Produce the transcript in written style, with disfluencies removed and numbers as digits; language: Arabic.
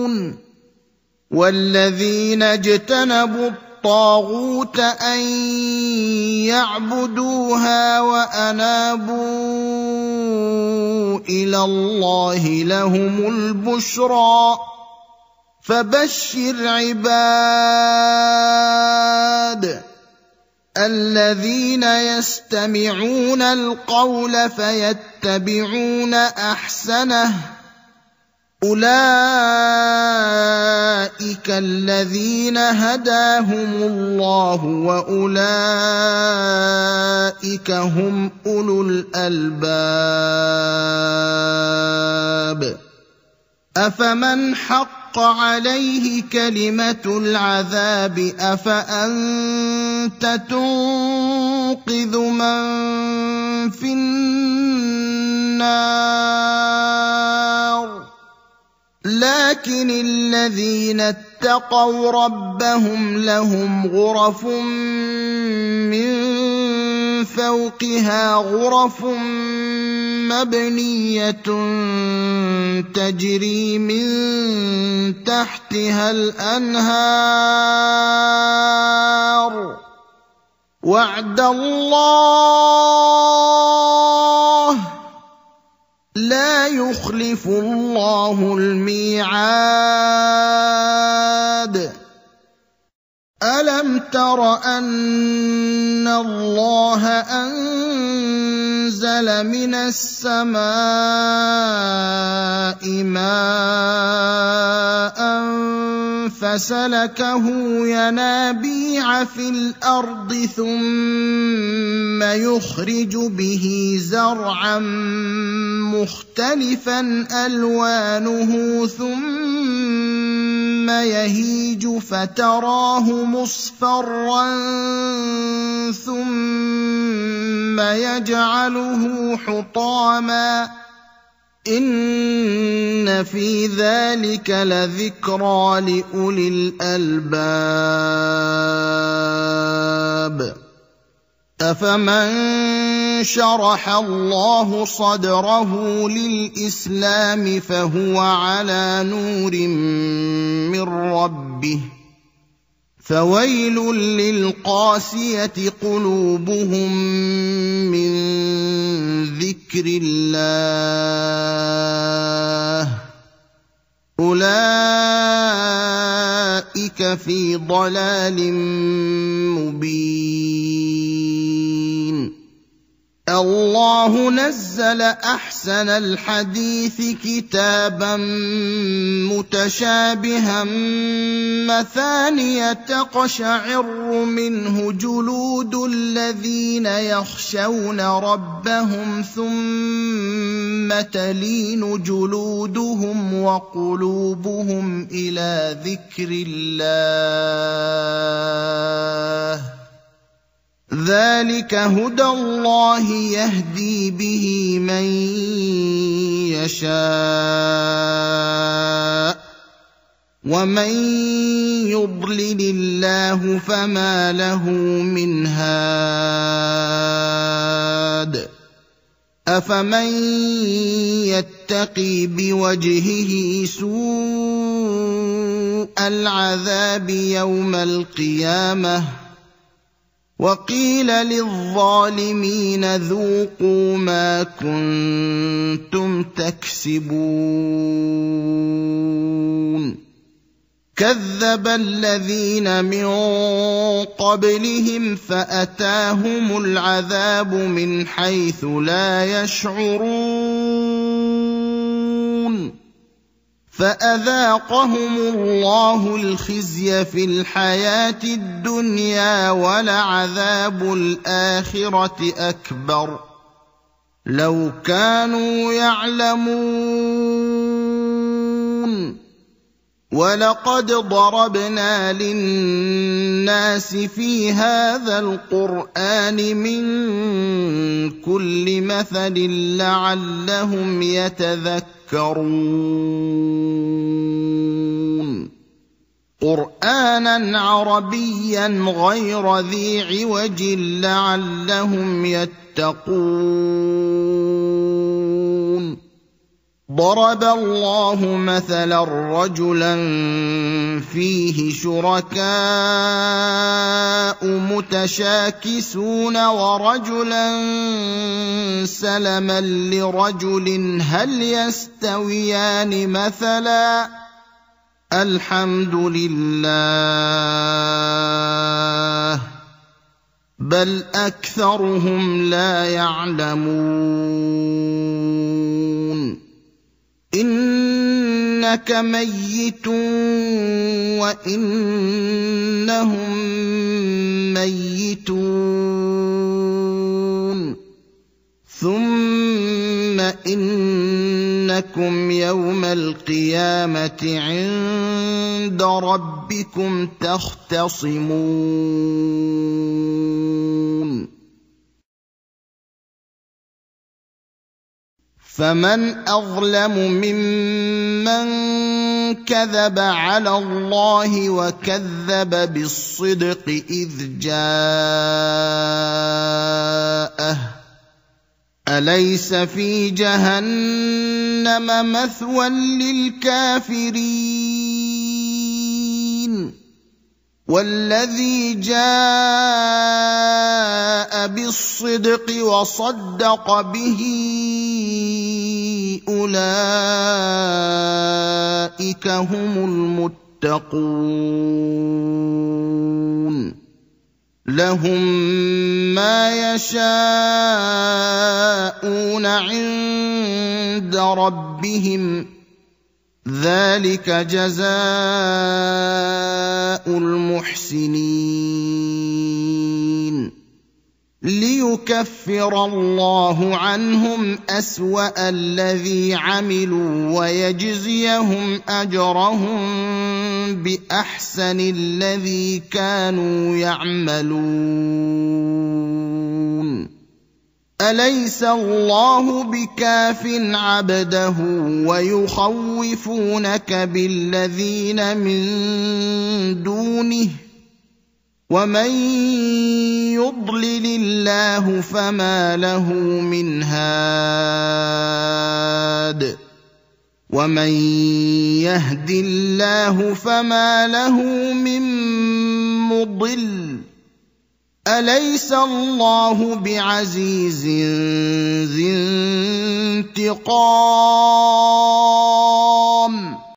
والذين اجتنبوا الطاغوت أن يعبدوها وأنابوا إلى الله لهم البشرى فبشر عباد الذين يستمعون القول فيتبعون أحسنه أولئك الذين هداهم الله وأولئك هم أولو الألباب أفمن حق عليه كلمة العذاب أفأنت تنقذ من في النار لكن الذين اتقوا ربهم لهم غرف من فوقها غرف مبنية تجري من تحتها الأنهار وعد الله لا يخلف الله الميعاد ألم تر أن الله أنزل من السماء ماء فسلكه ينابيع في الأرض ثم يخرج به زرعا مختلفا ألوانه ثم يهيج فتراه مصفرا ثم يجعله حطاما إن في ذلك لذكرى لأولي الألباب أفمن شرح الله صدره للإسلام فهو على نور من ربه فويل للقاسية قلوبهم من ذكر الله أولئك في ضلال مبين الله نزل أحسن الحديث كتابا متشابها مثانية تقشعر منه جلود الذين يخشون ربهم ثم تلين جلودهم وقلوبهم إلى ذكر الله ذلك هدى الله يهدي به من يشاء ومن يضلل الله فما له من هاد أفمن يتقي بوجهه سوء العذاب يوم القيامة وقيل للظالمين ذوقوا ما كنتم تكسبون كذب الذين من قبلهم فأتاهم العذاب من حيث لا يشعرون فأذاقهم الله الخزي في الحياة الدنيا ولعذاب الآخرة أكبر لو كانوا يعلمون ولقد ضربنا للناس في هذا القرآن من كل مثل لعلهم يتذكرون قرآنا عربيا غير ذي عوج لعلهم يتقون ضرب الله مثلا رجلا فيه شركاء متشاكسون ورجلا سلما لرجل هل يستويان مثلا الحمد لله بل اكثرهم لا يعلمون انك ميت وانهم ميتون ثم انكم يوم القيامه عند ربكم تختصمون فمن اظلم ممن كذب على الله وكذب بالصدق اذ جاءه اليس في جهنم مثوى للكافرين والذي جاء بالصدق وصدق به اولئك هم المتقون لهم ما يشاءون عند ربهم ذلك جزاء المحسنين ليكفر الله عنهم اسوا الذي عملوا ويجزيهم اجرهم باحسن الذي كانوا يعملون اليس الله بكاف عبده ويخوفونك بالذين من دونه ومن يضلل الله فما له من هاد ومن يهد الله فما له من مضل اليس الله بعزيز ذي انتقام